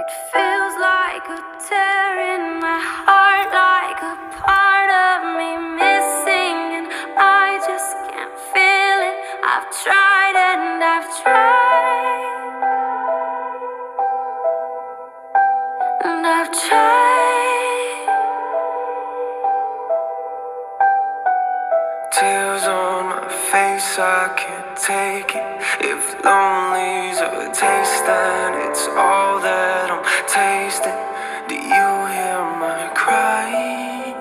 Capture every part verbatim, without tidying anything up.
It feels like a tear in my heart, like a part of me missing, and I just can't feel it. I've tried and I've tried, and I've tried. Tears on my face, I can't take it. If lonely's a taste, then it's all that I'm tasting. Do you hear my cry?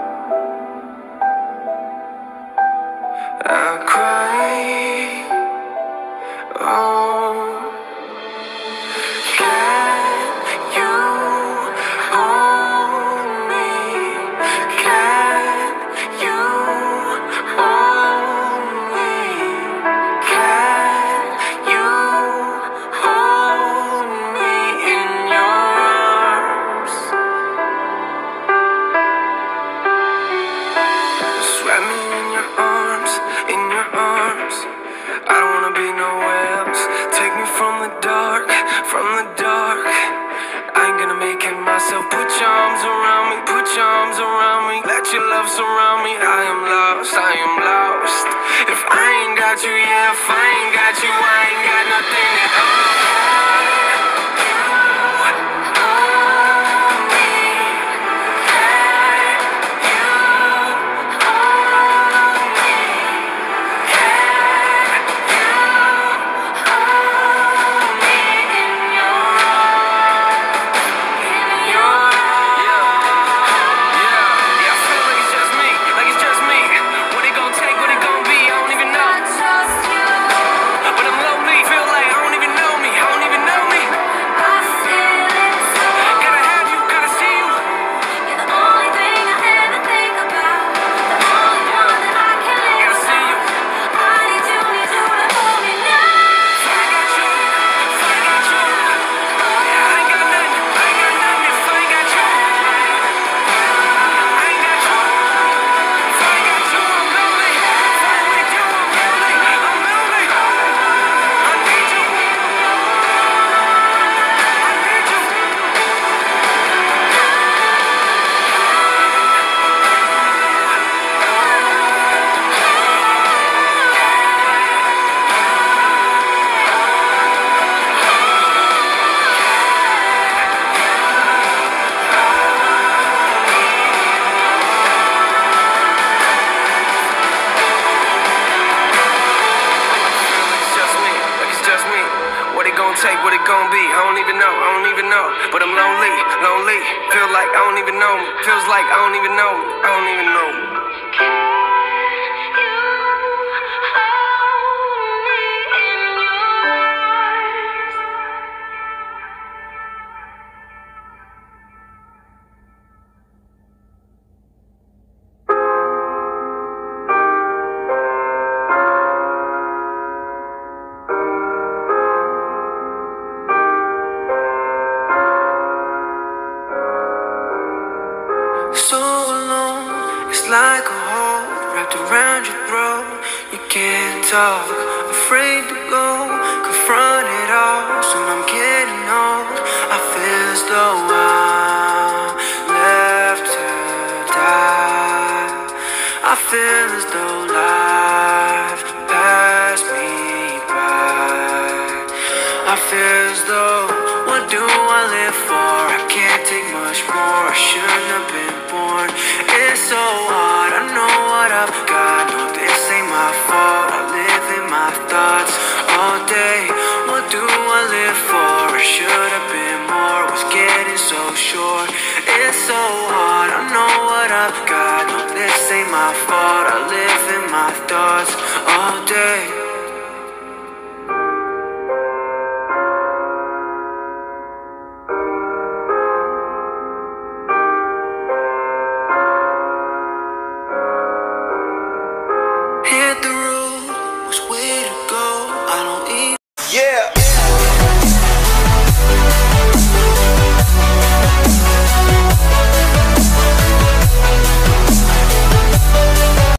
I cry. Oh, can you hold me? Can you hold me? Can you hold me in your arms? Just wrap me in your arms, in your arms. I don't wanna be nowhere else. Take me from the dark, from the dark. I ain't gonna make it myself. Put your arms around me, put your arms around me. Let your love surround me. I am lost, I am lost. If I ain't got you, yeah, if I ain't got you, I ain't got nothing at all. Take what it gon' be, I don't even know, I don't even know. But I'm lonely, lonely. Feel like I don't even know me. Feels like I don't even know me, I don't even know me. So alone, it's like a hole wrapped around your throat. You can't talk, afraid to go, confront it all. Soon I'm getting old, I feel as though I'm left to die. I feel as though life passed me by. I feel as though, what do I live for? I can't take much more, I shouldn't have been born. It's so hard, I know what I've got. No, this ain't my fault, I live in my thoughts all day. What do I live for? I should have been more, was getting so short. It's so hard, I know what I've got. No, this ain't my fault, I live in my thoughts all day.